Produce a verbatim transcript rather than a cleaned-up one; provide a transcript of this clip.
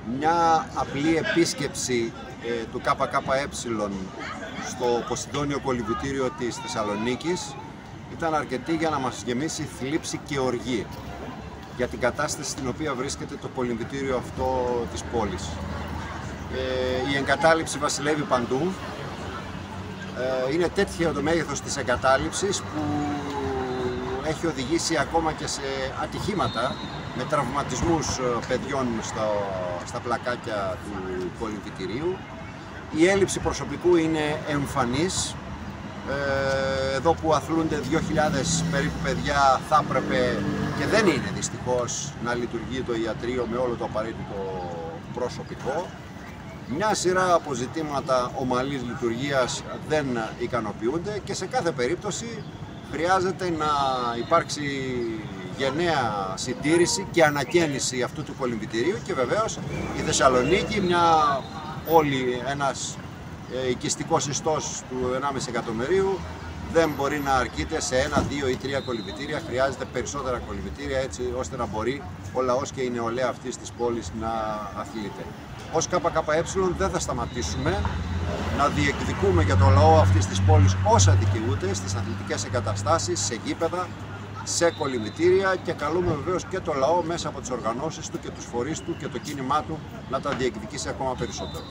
Μια απλή επίσκεψη ε, του ΚΚΕ στο Ποσειδόνιο Κολυμβητήριο της Θεσσαλονίκης ήταν αρκετή για να μας γεμίσει θλίψη και οργή για την κατάσταση στην οποία βρίσκεται το κολυμβητήριο αυτό της πόλης. Ε, η εγκατάλειψη βασιλεύει παντού. Ε, είναι τέτοιο το μέγεθος της εγκατάλειψης που έχει οδηγήσει ακόμα και σε ατυχήματα με τραυματισμούς παιδιών στα, στα πλακάκια του κολυμβητηρίου. Η έλλειψη προσωπικού είναι εμφανής. Ε, εδώ που αθλούνται δύο χιλιάδες περίπου παιδιά θα έπρεπε και δεν είναι δυστυχώς να λειτουργεί το ιατρείο με όλο το απαραίτητο προσωπικό. Μια σειρά από ζητήματα ομαλής λειτουργίας δεν ικανοποιούνται και σε κάθε περίπτωση χρειάζεται να υπάρξει γενναία συντήρηση και ανακαίνιση αυτού του κολυμβητηρίου και βεβαίως η Θεσσαλονίκη, μια όλη ένας ε, οικιστικός ιστός του ενάμιση εκατομμυρίου, δεν μπορεί να αρκείται σε ένα, δύο ή τρία κολυμβητήρια. Χρειάζεται περισσότερα κολυμβητήρια έτσι ώστε να μπορεί ο λαός και η νεολαία αυτής της πόλης να αθλείται. Ως ΚΚΕ δεν θα σταματήσουμε να διεκδικούμε για το λαό αυτής της πόλης όσα δικαιούται στις αθλητικές εγκαταστάσεις, σε γήπεδα, σε κολυμβητήρια και καλούμε βεβαίως και το λαό μέσα από τις οργανώσεις του και τους φορείς του και το κίνημά του να τα διεκδικήσει ακόμα περισσότερο.